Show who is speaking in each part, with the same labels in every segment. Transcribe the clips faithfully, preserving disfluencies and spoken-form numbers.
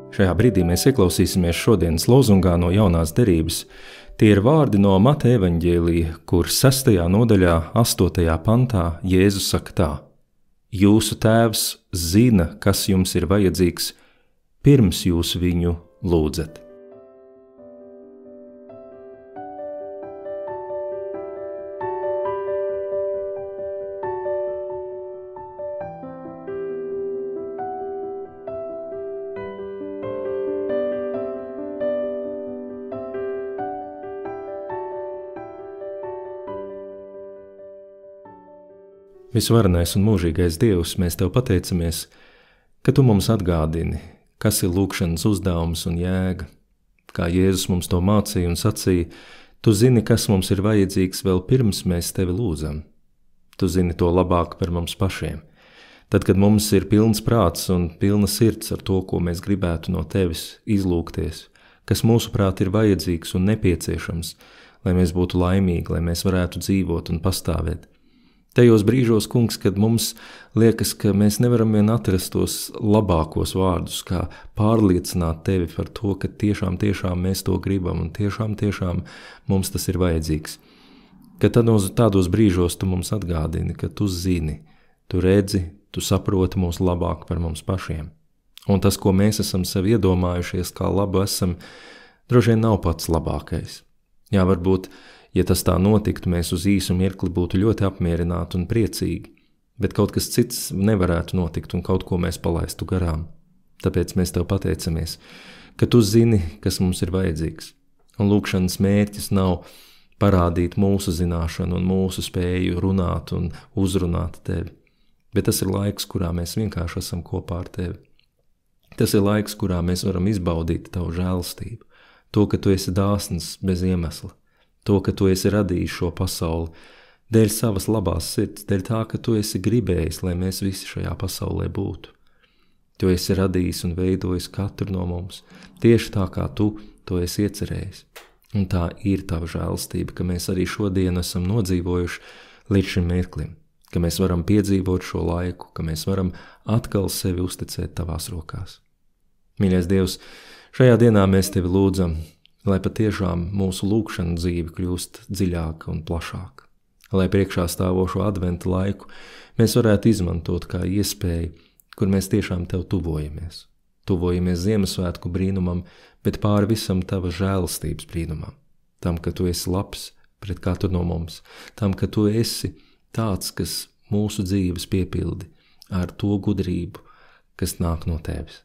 Speaker 1: Šajā brīdī mēs ieklausīsimies šodienas lozungā no jaunās derības. Tie ir vārdi no Mateja evaņģēlija, kur sestajā nodaļā, astotajā pantā Jēzus saka tā: Jūsu tēvs zina, kas jums ir vajadzīgs, pirms jūs viņu lūdzat. Visvarenais un mūžīgais Dievs, mēs Tev pateicamies, ka Tu mums atgādini, kas ir lūgšanas uzdevums un jēga. Kā Jēzus mums to mācīja un sacīja, Tu zini, kas mums ir vajadzīgs vēl pirms mēs Tevi lūdzam. Tu zini to labāk par mums pašiem. Tad, kad mums ir pilns prāts un pilna sirds ar to, ko mēs gribētu no Tevis izlūgties, kas mūsuprāt ir vajadzīgs un nepieciešams, lai mēs būtu laimīgi, lai mēs varētu dzīvot un pastāvēt. Tajos brīžos, kungs, kad mums liekas, ka mēs nevaram vien atrast tos labākos vārdus, kā pārliecināt Tevi par to, ka tiešām, tiešām mēs to gribam un tiešām, tiešām mums tas ir vajadzīgs. Ka tādos, tādos brīžos Tu mums atgādini, ka Tu zini, Tu redzi, Tu saproti mūs labāk par mums pašiem. Un tas, ko mēs esam sev iedomājušies, kā labu esam, droši vien nav pats labākais. Jā, varbūt, ja tas tā notiktu, mēs uz īsu mirkli būtu ļoti apmierināti un priecīgi, bet kaut kas cits nevarētu notikt un kaut ko mēs palaistu garām. Tāpēc mēs Tev pateicamies, ka Tu zini, kas mums ir vajadzīgs. Un lūgšanas mērķis nav parādīt mūsu zināšanu un mūsu spēju runāt un uzrunāt Tevi, bet tas ir laiks, kurā mēs vienkārši esam kopā ar Tevi. Tas ir laiks, kurā mēs varam izbaudīt Tavu žēlastību, to, ka Tu esi dāsns bez iemesla. To, ka Tu esi radījis šo pasauli, dēļ savas labās sirds, dēļ tā, ka Tu esi gribējis, lai mēs visi šajā pasaulē būtu. Tu esi radījis un veidojis katru no mums, tieši tā, kā Tu to esi iecerējis. Un tā ir Tava žēlastība, ka mēs arī šodien esam nodzīvojuši līdz šim mirklim, ka mēs varam piedzīvot šo laiku, ka mēs varam atkal sevi uzticēt Tavās rokās. Mīļais Dievs, šajā dienā mēs Tevi lūdzam, lai patiešām mūsu lūgšana dzīve kļūst dziļāka un plašāka, lai priekšā stāvošo adventa laiku mēs varētu izmantot kā iespēju, kur mēs tiešām Tev tuvojamies. Tuvojamies Ziemassvētku brīnumam, bet pāri visam Tava žēlastības brīnumam, tam, ka Tu esi labs pret katru no mums, tam, ka Tu esi tāds, kas mūsu dzīves piepildi ar to gudrību, kas nāk no Tevis.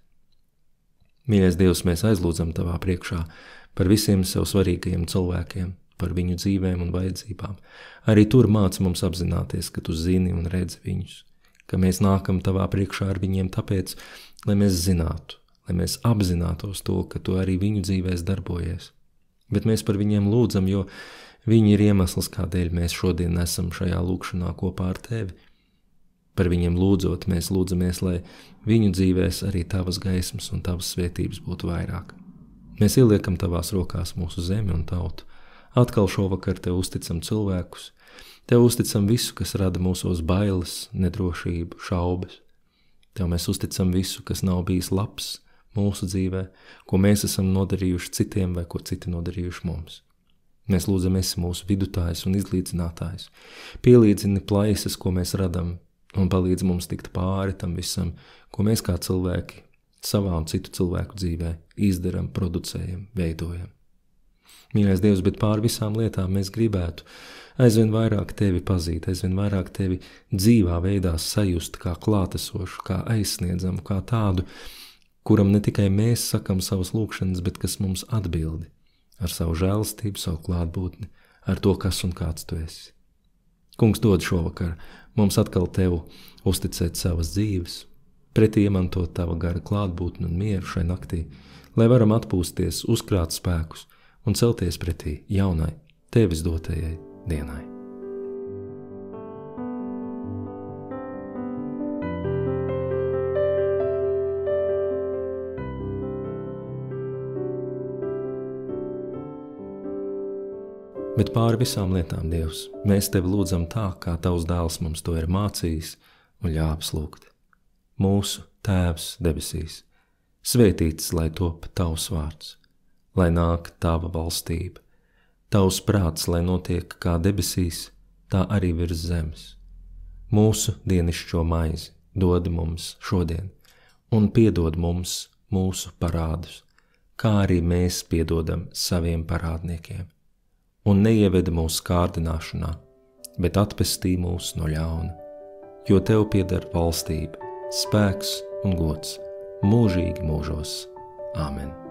Speaker 1: Mīļais Dievs, mēs aizlūdzam Tavā priekšā par visiem sev svarīgajiem cilvēkiem, par viņu dzīvēm un vajadzībām. Arī tur māci mums apzināties, ka Tu zini un redzi viņus, ka mēs nākam Tavā priekšā ar viņiem tāpēc, lai mēs zinātu, lai mēs apzinātos to, ka Tu arī viņu dzīvēs darbojies. Bet mēs par viņiem lūdzam, jo viņi ir iemesls, kādēļ mēs šodien esam šajā lūgšanā kopā ar Tevi. Par viņiem lūdzot, mēs lūdzamies, lai viņu dzīvēs arī Tavas gaismas un Tavas svētības būtu vairāk. Mēs ieliekam Tavās rokās mūsu zemi un tautu. Atkal šovakar Tev uzticam cilvēkus, Tev uzticam visu, kas rada mūsos bailes, nedrošību, šaubas. Tev mēs uzticam visu, kas nav bijis labs mūsu dzīvē, ko mēs esam nodarījuši citiem vai ko citi nodarījuši mums. Mēs lūdzam, esi mūsu vidutājs un izlīdzinātājs. Pielīdzini plaisas, ko mēs radam, un palīdz mums tikt pāri tam visam, ko mēs kā cilvēki savā un citu cilvēku dzīvē izdaram, producējam, veidojam. Mīļais Dievs, bet pār visām lietām mēs gribētu aizvien vairāk Tevi pazīt, aizvien vairāk Tevi dzīvā veidā sajust kā klātesošu, kā aizsniedzamu, kā tādu, kuram ne tikai mēs sakam savas lūgšanas, bet kas mums atbildi ar savu žēlastību, savu klātbūtni, ar to, kas un kāds Tu esi. Kungs, dod šovakar mums atkal Tev uzticēt savas dzīves, pretī iemantot Tava gara klātbūtni un mieru šai naktī, lai varam atpūsties, uzkrāt spēkus un celties pretī jaunai, Tevis dotajai dienai. Bet pāri visām lietām, Dievs, mēs Tevi lūdzam tā, kā Tavs dēls mums to ir mācījis un ļāvis lūgt. Mūsu Tēvs debesīs, Svētīts, lai top tavs vārds, lai nāk tava valstība, tavs prāts, lai notiek kā debesīs, tā arī virs zemes. Mūsu dienišķo maizi dod mums šodien, un piedod mums mūsu parādus, kā arī mēs piedodam saviem parādniekiem. Un neievedi mūsu kārdināšanā, bet atpestī mūs no ļauna, jo tev pieder valstība, spēks un gods mūžīgi mūžos. Āmen.